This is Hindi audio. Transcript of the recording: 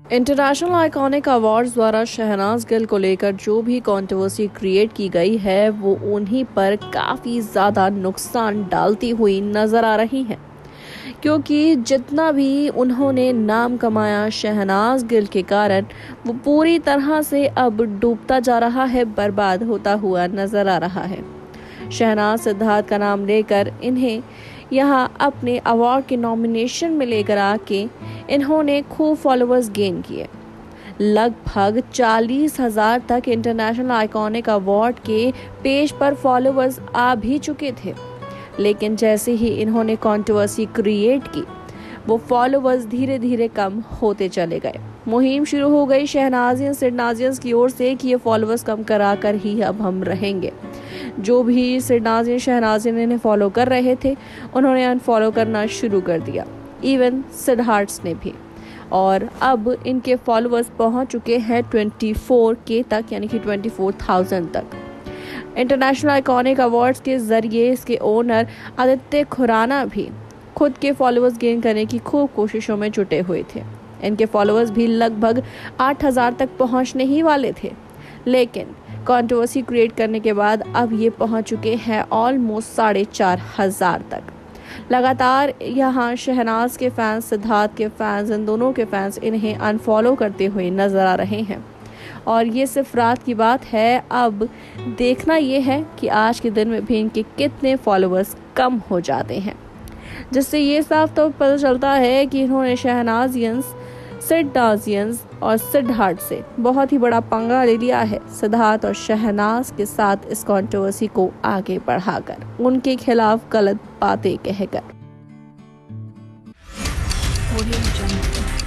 इंटरनेशनल आइकॉनिक अवार्ड्स द्वारा शहनाज गिल को लेकर जो भी कंट्रोवर्सी क्रिएट की गई है वो उन्हीं पर काफ़ी ज़्यादा नुकसान डालती हुई नज़र आ रही है, क्योंकि जितना भी उन्होंने नाम कमाया शहनाज गिल के कारण वो पूरी तरह से अब डूबता जा रहा है, बर्बाद होता हुआ नज़र आ रहा है। शहनाज सिद्धार्थ का नाम लेकर इन्हें यहाँ अपने अवार्ड के नॉमिनेशन में लेकर आके इन्होंने खूब फॉलोअर्स गेन किए। लगभग 40,000 तक इंटरनेशनल आइकॉनिक अवार्ड के पेज पर फॉलोअर्स आ भी चुके थे, लेकिन जैसे ही इन्होंने कंट्रोवर्सी क्रिएट की वो फॉलोअर्स धीरे धीरे कम होते चले गए। मुहिम शुरू हो गई सिडनाजियंस की ओर से कि ये फॉलोअर्स कम कराकर ही अब हम रहेंगे। जो भी शहनाजियन इन्हें फॉलो कर रहे थे उन्होंने अनफॉलो करना शुरू कर दिया, इवन सिद्धार्थ ने भी। और अब इनके फॉलोअर्स पहुंच चुके हैं 24K तक, यानी कि 24,000 तक। इंटरनेशनल आइकॉनिक अवार्ड्स के जरिए इसके ओनर आदित्य खुराना भी खुद के फॉलोअर्स गेन करने की खूब कोशिशों में जुटे हुए थे। इनके फॉलोअर्स भी लगभग 8,000 तक पहुंचने ही वाले थे, लेकिन कंट्रोवर्सी क्रिएट करने के बाद अब ये पहुंच चुके हैं ऑलमोस्ट 4,500 तक। लगातार यहाँ शहनाज के फैंस, सिद्धार्थ के फैंस, इन दोनों के फैंस इन्हें अनफॉलो करते हुए नजर आ रहे हैं। और ये सिर्फ रात की बात है, अब देखना ये है कि आज के दिन में भी इनके कितने फॉलोअर्स कम हो जाते हैं, जिससे ये साफ तौर पर पता चलता है कि इन्होंने शहनाजियंस, सिडनाजियंस और सिद्धार्थ से बहुत ही बड़ा पंगा ले लिया है। सिद्धार्थ और शहनाज के साथ इस कंट्रोवर्सी को आगे बढ़ाकर, उनके खिलाफ गलत बातें कहकर।